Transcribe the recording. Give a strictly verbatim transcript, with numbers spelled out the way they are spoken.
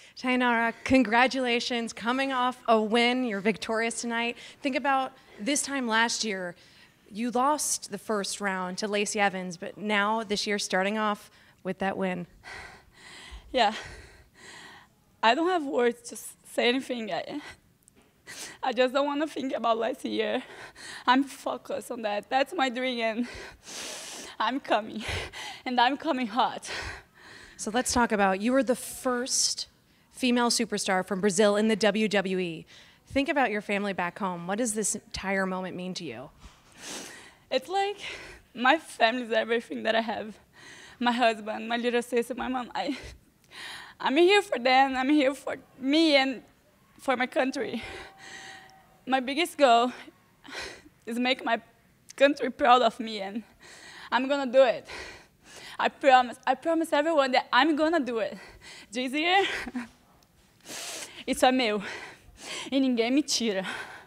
Tainara, congratulations, coming off a win. You're victorious tonight. Think about this time last year. You lost the first round to Lacey Evans, but now this year starting off with that win. Yeah. I don't have words to say anything. I, I just don't want to think about last year. I'm focused on that. That's my dream, and I'm coming. And I'm coming hot. So let's talk about, you were the first female superstar from Brazil in the W W E. Think about your family back home. What does this entire moment mean to you? It's like my family is everything that I have. My husband, my little sister, my mom. I, I'm here for them. I'm here for me and for my country. My biggest goal is make my country proud of me, and I'm gonna do it. I promise. I promise everyone that I'm gonna do it. This year, isso é meu e ninguém me tira.